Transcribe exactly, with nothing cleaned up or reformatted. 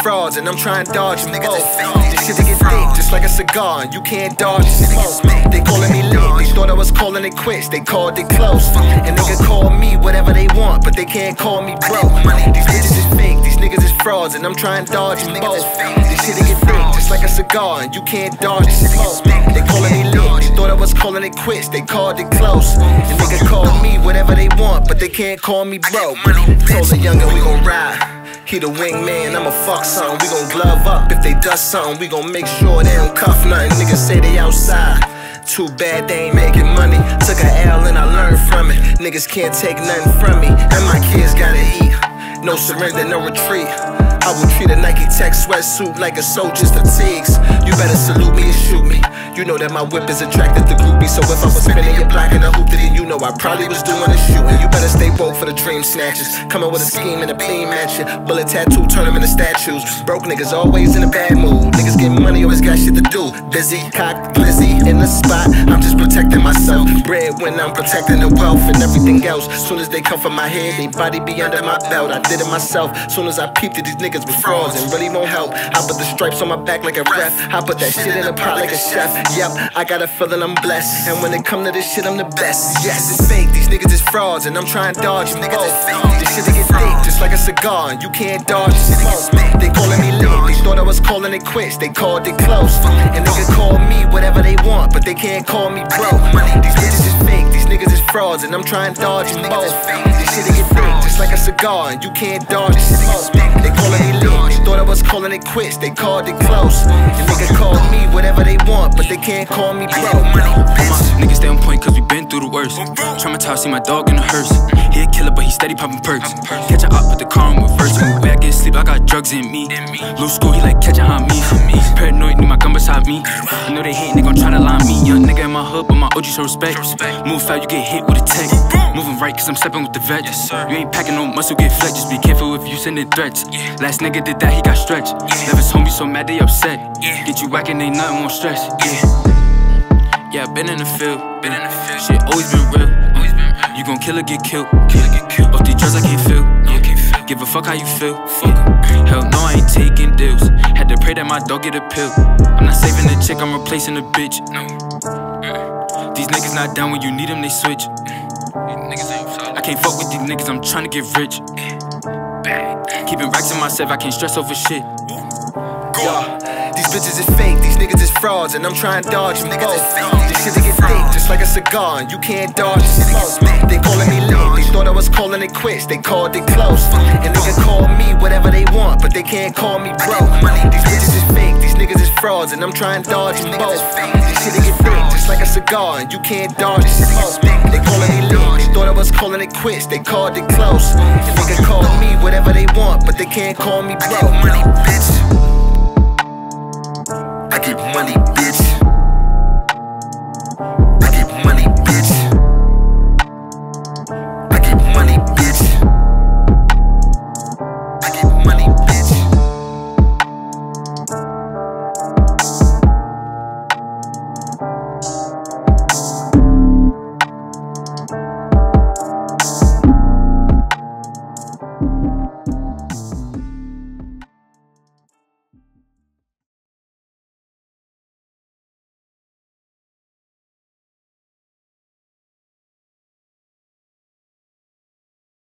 frauds, and I'm trying to dodge them both. This shit to get thick, just like a cigar, and you can't dodge the smoke. They calling me lit, they thought I was calling it quits, they called it close. And they can call me whatever they want, but they can't call me broke. These bitches is fake, these niggas is frauds, and I'm trying to dodge them both. This shit to get thick, just like a cigar, and you can't dodge the smoke. They calling me lit, they thought I was calling it quits, they called it close. And they can call me whatever they want, but they can't call me broke. Told the younger we gon' ride. He the wingman, I'ma fuck something. We gon' glove up. If they dust something, we gon' make sure they don't cuff nothing. Niggas say they outside. Too bad they ain't making money. Took a L and I learned from it. Niggas can't take nothing from me, and my kids gotta eat. No surrender, no retreat. I will treat a Nike Tech sweatsuit like a soldier's fatigues. You better salute me and shoot me. You know that my whip is attracted to groupies. So if I was spinning your block in a hoop, then you know I probably was doing a shooting. You better stay woke for the dream snatchers. Coming with a scheme and a beam mansion. Bullet tattoo, turn them into statues. Broke niggas always in a bad mood. Niggas getting money, always got shit to do. Busy, cock, glizzy, in the spot. I'm just protecting myself. Bread when I'm protecting the wealth and everything else. Soon as they come for my head, they body be under my belt. I did it myself. Soon as I peeped at these niggas with frauds and really won't help. I put the stripes on my back like a ref. I put that shit in a pot like a chef. Yep, I got a feeling I'm blessed. And when it come to this shit, I'm the best. Yes, it's fake, these niggas is frauds, and I'm trying to dodge them both. This shit to get thick, just like a cigar, and you can't dodge the smoke. They calling me lit, they thought I was calling it quits, they called it close. And they can call me whatever they want, but they can't call me broke. These bitches is fake, these niggas is frauds, and I'm trying to dodge them both. This shit to get thick, just like a cigar, and you can't dodge the smoke. They calling me lit, they thought I was calling it quits, they called it close. And they can call me whatever they want, but they can't call me broke. Niggas stay on point cause we been through the worst. Traumatized, see my dog in a hearse. He a killer but he steady popping perks. Catch a op with the car in reverse. Move where I get sleep, I got drugs in me. Loose school, he like catching on me. Paranoid, need my gun beside me. I know they hatin', they gon' try to line me. Young nigga in my hood, but my O G show respect. Move foul, you get hit with a tech. Moving right cause I'm stepping with the vet. You ain't packing no muscle, get flex. Just be careful if you sending threats. Last nigga did that, he got stretched. Left his homies so mad they upset. Get you whacking, ain't nothing more stress. Yeah. Yeah, been in the field, been in the field. Shit always been real, always been real. You gon' kill or get killed, kill or get killed. Off these drugs I can't feel, no, can't feel. Give a fuck how you feel, fuck. Hell no, I ain't taking deals. Had to pray that my dog get a pill. I'm not saving the chick, I'm replacing the bitch. No. These niggas not down when you need them, they switch. I can't fuck with these niggas, I'm trying to get rich. Keeping racks in myself, I can't stress over shit. Yeah. These bitches is fake, these niggas is frauds, and I'm trying to dodge them both. This shit to get thick, just like a cigar, and you can't dodge the smoke. They calling me lit, they thought I was calling it quits, they called it close. And they can call me whatever they want, but they can't call me broke. These bitches is fake, these niggas is frauds, and I'm trying to dodge them both. This shit to get thick, just like a cigar, and you can't dodge the smoke. They calling me lit, they thought I was calling it quits, they called it close. And they can call me whatever they want, but they can't call me broke. I get money, bitch.